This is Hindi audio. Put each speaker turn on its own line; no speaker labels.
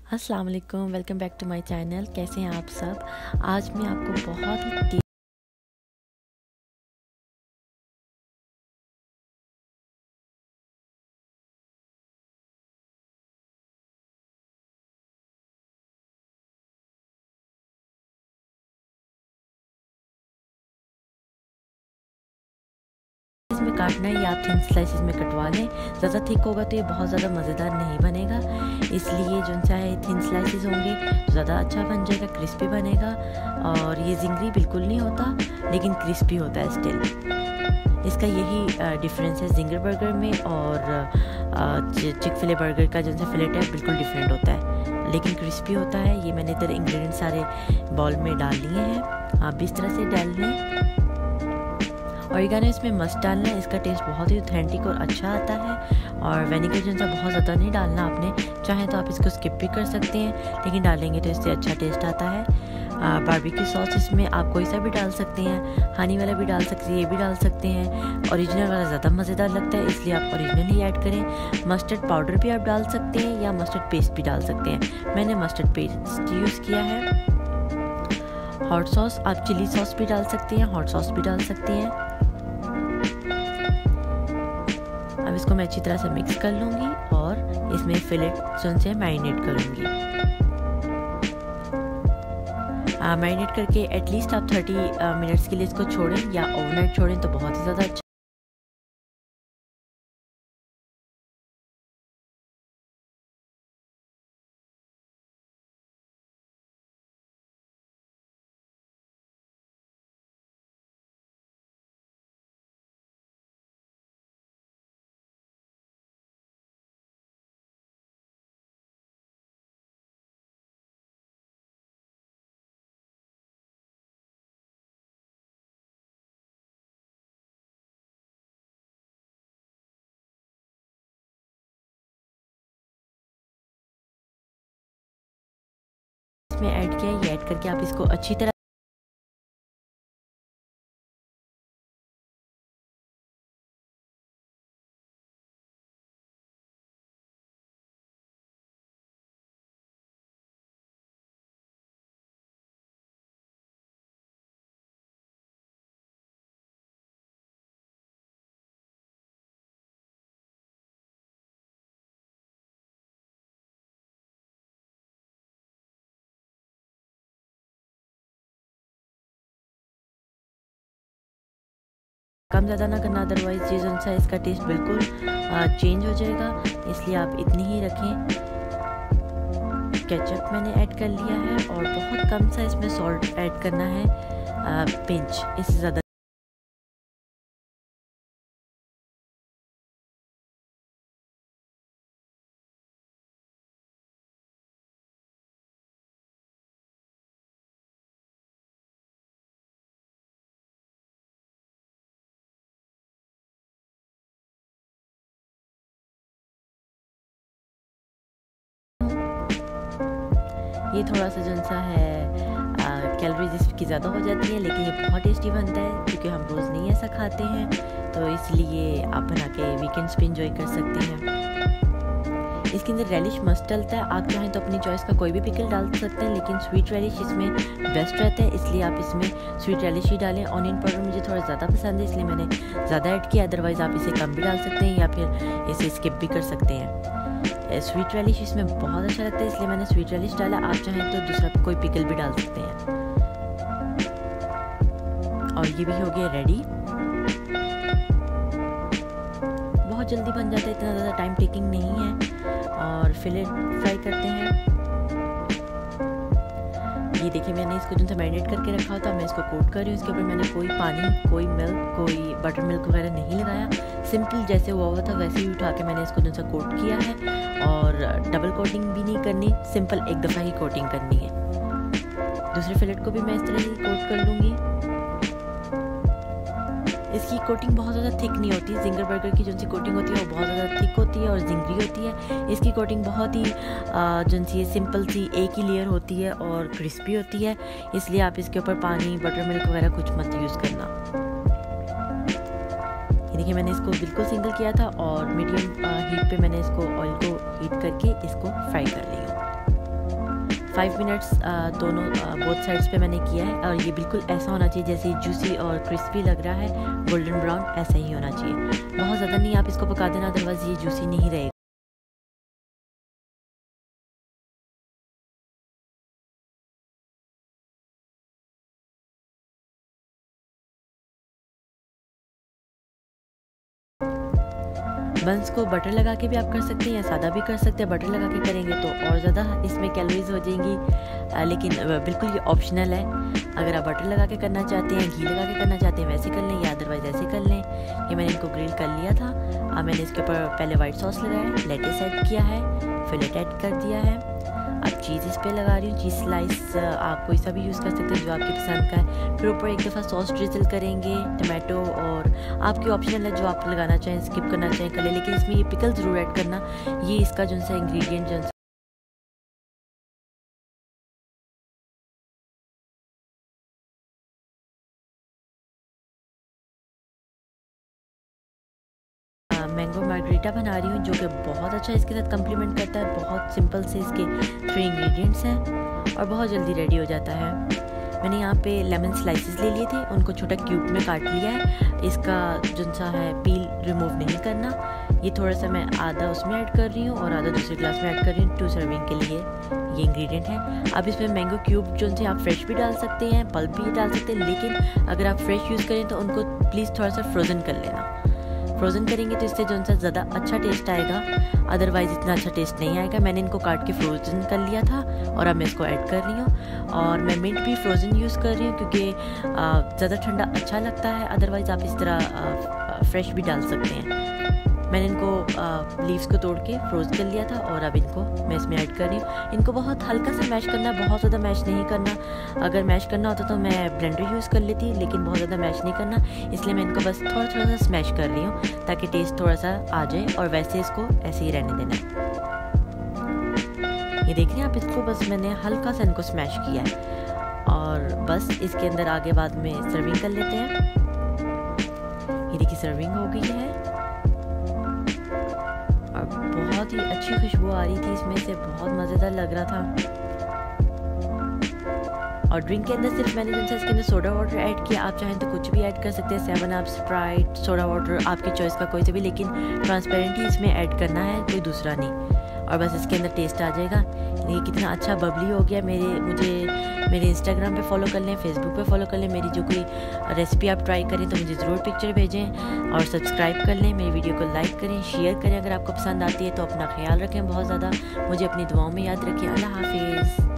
अस्सलाम वालेकुम, welcome back to my channel. कैसे हैं आप सब। आज मैं आपको बहुत ही इसमें काटना है या आप थिन स्लाइसेस में कटवा लें। ज़्यादा थिक होगा तो ये बहुत ज़्यादा मज़ेदार नहीं बनेगा, इसलिए जो चाहे थिन स्लाइसेस होंगे तो ज़्यादा अच्छा बन जाएगा, क्रिस्पी बनेगा। और ये जिंगरी बिल्कुल नहीं होता लेकिन क्रिस्पी होता है स्टिल। इसका यही डिफरेंस है जिंगर बर्गर में और चिक-फिले बर्गर का जो फिलेट है बिल्कुल डिफरेंट होता है लेकिन क्रिस्पी होता है। ये मैंने इधर इंग्रेडिएंट सारे बाउल में डाल लिए हैं, आप भी इस तरह से डाल लें। ऑरिगेनो इसमें मस्ट डालना है, इसका टेस्ट बहुत ही ऑथेंटिक और अच्छा आता है। और विनेगर जो बहुत ज़्यादा नहीं डालना आपने, चाहे तो आप इसको स्किप भी कर सकते हैं लेकिन डालेंगे तो इससे अच्छा टेस्ट आता है। बारबेक्यू सॉस इसमें आप कोई सा भी डाल सकते हैं, हनी वाला भी डाल सकते हैं, ये भी डाल सकते हैं। ओरिजिनल वाला ज़्यादा मज़ेदार लगता है इसलिए आप ओरिजिनल ही ऐड करें। मस्टर्ड पाउडर भी आप डाल सकते हैं या मस्टर्ड पेस्ट भी डाल सकते हैं, मैंने मस्टर्ड पेस्ट यूज़ किया है। हॉट सॉस आप चिली सॉस भी डाल सकते हैं, हॉट सॉस भी डाल सकते हैं। अब इसको मैं अच्छी तरह से मिक्स कर लूँगी और इसमें फिलेट से मैरिनेट करूँगी। मैरिनेट करके एटलीस्ट आप 30 मिनट्स के लिए इसको छोड़ें या ओवरनाइट छोड़ें तो बहुत ही ज़्यादा अच्छा। इसमें ऐड किया है, ये ऐड करके आप इसको अच्छी तरह कम ज़्यादा ना करना, अदरवाइज चीज़ों से इसका टेस्ट बिल्कुल चेंज हो जाएगा, इसलिए आप इतनी ही रखें। केचप मैंने ऐड कर लिया है और बहुत कम सा इसमें सॉल्ट ऐड करना है, पिंच, इससे ज़्यादा। ये थोड़ा सा जो है कैलोरीज इसकी ज़्यादा हो जाती है लेकिन ये बहुत टेस्टी बनता है क्योंकि हम रोज़ नहीं ऐसा खाते हैं, तो इसलिए आप बना के वीकेंड्स पे इंजॉय कर सकते हैं। इसके अंदर रेलिश मस्ट डलता है, आप चाहें तो अपनी चॉइस का कोई भी पिकल डाल सकते हैं लेकिन स्वीट रेलिश इसमें बेस्ट रहता है, इसलिए आप इसमें स्वीट रेलिश ही डालें। ऑनियन पाउडर मुझे थोड़ा ज़्यादा पसंद है इसलिए मैंने ज़्यादा ऐड किया, अदरवाइज़ आप इसे कम भी डाल सकते हैं या फिर इसे स्किप भी कर सकते हैं। स्वीट रेलिश इसमें बहुत अच्छा लगता है इसलिए मैंने स्वीट रेलिश डाला, आप चाहें तो दूसरा कोई पिकल भी डाल सकते हैं। और ये भी हो गया रेडी, बहुत जल्दी बन जाता है, इतना ज़्यादा टाइम टेकिंग नहीं है। और फिलेट फ्राई करते हैं। ये देखिए मैंने इसको जो मैरिनेट करके रखा होता, मैं इसको कोट कर रही हूँ। इसके ऊपर मैंने कोई पानी, कोई मिल्क, कोई बटर मिल्क वगैरह नहीं लगाया, सिंपल जैसे हुआ था वैसे ही उठा के मैंने इसको जो कोट किया है। और डबल कोटिंग भी नहीं करनी, सिंपल एक दफ़ा ही कोटिंग करनी है। दूसरे फिलेट को भी मैं इस तरह ही कोट कर लूँगी। इसकी कोटिंग बहुत ज़्यादा थिक नहीं होती, जिंगर बर्गर की जो सी कोटिंग होती है वो बहुत ज़्यादा थिक होती है और जिंगरी होती है। इसकी कोटिंग बहुत ही जो सी सिंपल सी एक ही लेयर होती है और क्रिस्पी होती है, इसलिए आप इसके ऊपर पानी, बटर मिल्क वगैरह कुछ मत यूज़ करना। ये देखिए मैंने इसको बिल्कुल सिंगल किया था और मीडियम हीट पे मैंने इसको ऑयल को हीट करके इसको फ्राई कर लिया। 5 मिनट्स दोनों बोथ साइड्स पे मैंने किया है और ये बिल्कुल ऐसा होना चाहिए जैसे जूसी और क्रिस्पी लग रहा है, गोल्डन ब्राउन, ऐसा ही होना चाहिए। बहुत ज़्यादा नहीं आप इसको पका देना, अदरवाइज़ ये जूसी नहीं रहेगा। बंस को बटर लगा के भी आप कर सकते हैं या सादा भी कर सकते हैं। बटर लगा के करेंगे तो और ज़्यादा इसमें कैलोरीज हो जाएंगी, लेकिन बिल्कुल ये ऑप्शनल है। अगर आप बटर लगा के करना चाहते हैं, घी लगा के करना चाहते हैं वैसे कर लें, या अदरवाइज़ ऐसे कर लें। ये मैंने इनको ग्रिल कर लिया था। मैंने इसके ऊपर पहले वाइट सॉस लगाया, लेटेस ऐड किया है, फिलेट ऐड कर दिया है। अब चीज़ इस पर लगा रही हूँ, चीज़ स्लाइस आप कोई सा भी यूज़ कर सकते हैं जो आपकी पसंद का है। फिर ऊपर एक दफ़ा सॉस ड्रिजल करेंगे, टमाटो, और आपकी ऑप्शनल है जो आप लगाना चाहें, स्किप करना चाहें कर ले, लेकिन इसमें ये पिकल ज़रूर ऐड करना। ये इसका जो सा इंग्रेडिएंट जो मैंगो मार्गरीटा बना रही हूँ, जो कि बहुत अच्छा इसके साथ कम्प्लीमेंट करता है। बहुत सिंपल से इसके 3 इंग्रेडिएंट्स हैं और बहुत जल्दी रेडी हो जाता है। मैंने यहाँ पे लेमन स्लाइसेस ले लिए थे, उनको छोटा क्यूब में काट लिया है। इसका जो सा है पील रिमूव नहीं करना। ये थोड़ा सा मैं आधा उसमें ऐड कर रही हूँ और आधा दूसरे ग्लास में ऐड कर रही हूँ 2 सर्विंग के लिए। ये इंग्रेडिएंट है। अब इसमें मैंगो क्यूब जो से आप फ्रेश भी डाल सकते हैं, पल्प भी डाल सकते हैं, लेकिन अगर आप फ्रेश यूज़ करें तो उनको प्लीज़ थोड़ा सा फ्रोज़न कर लेना। फ्रोज़न करेंगे तो इससे जो सा ज़्यादा अच्छा टेस्ट आएगा, अदरवाइज़ इतना अच्छा टेस्ट नहीं आएगा। मैंने इनको काट के फ्रोज़न कर लिया था और अब मैं इसको ऐड कर रही हूँ। और मैं मिंट भी फ्रोज़न यूज़ कर रही हूँ क्योंकि ज़्यादा ठंडा अच्छा लगता है, अदरवाइज़ आप इस तरह फ्रेश भी डाल सकते हैं। मैंने इनको लीव्स को तोड़ के फ्रोज़ कर लिया था और अब इनको मैं इसमें ऐड कर रही हूँ। इनको बहुत हल्का सा मैश करना है, बहुत ज़्यादा मैश नहीं करना। अगर मैश करना होता तो मैं ब्लेंडर यूज़ कर लेती, लेकिन बहुत ज़्यादा मैश नहीं करना, इसलिए मैं इनको बस थोड़ा थोड़ा सा स्मैश कर रही हूँ ताकि टेस्ट थोड़ा सा आ जाए। और वैसे इसको ऐसे ही रहने देना है। ये देख रहे हैं आप, इसको बस मैंने हल्का सा इनको स्मैश किया है और बस इसके अंदर आगे बाद में सर्विंग कर लेते हैं। ये देखिए सर्विंग हो गई है और बहुत ही अच्छी खुशबू आ रही थी इसमें से, बहुत मज़ेदार लग रहा था। और ड्रिंक के अंदर सिर्फ मैंने जैसे इसके अंदर सोडा वाटर ऐड किया। आप चाहें तो कुछ भी ऐड कर सकते हैं, 7 अप, स्प्राइट, सोडा वाटर, आपकी चॉइस का कोई सा भी, लेकिन ट्रांसपेरेंट ही इसमें ऐड करना है, कोई दूसरा नहीं। और बस इसके अंदर टेस्ट आ जाएगा। ये कितना अच्छा बबली हो गया। मुझे मेरे इंस्टाग्राम पे फॉलो कर लें, फेसबुक पे फॉलो कर लें। मेरी जो कोई रेसिपी आप ट्राई करें तो मुझे ज़रूर पिक्चर भेजें और सब्सक्राइब कर लें। मेरी वीडियो को लाइक करें, शेयर करें अगर आपको पसंद आती है तो। अपना ख्याल रखें बहुत ज़्यादा, मुझे अपनी दुआओं में याद रखें। अल्लाह हाफिज़।